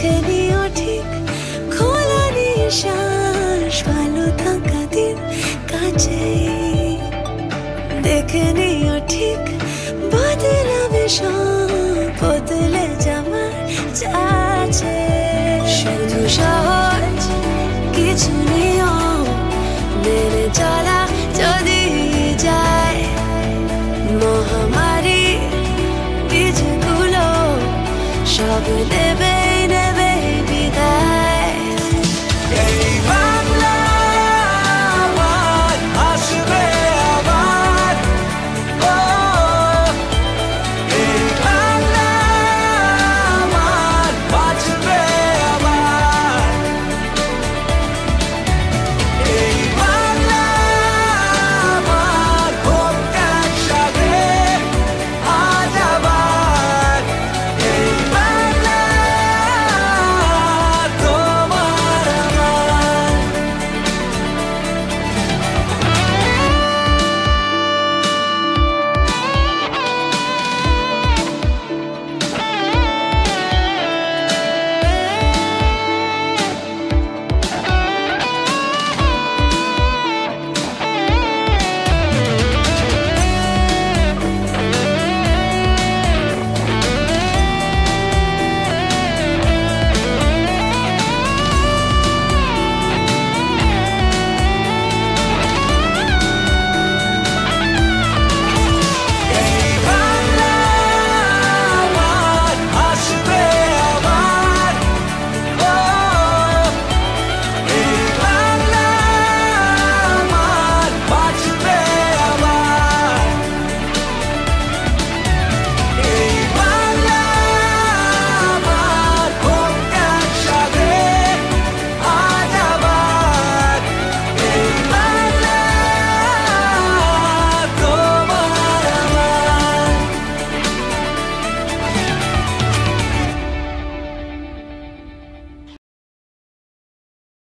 দেখে নিও ঠিক খোলা নিঃশ্বাস ভালো থাকা দিন কাছে দেখে নিও ঠিক বদলাবে সব বদলে যাওয়ার চাচে শুধু সহজ কিছু নিয়ম মেনে চলা যদি যায় মহামারী বীজগুলো সব দেবে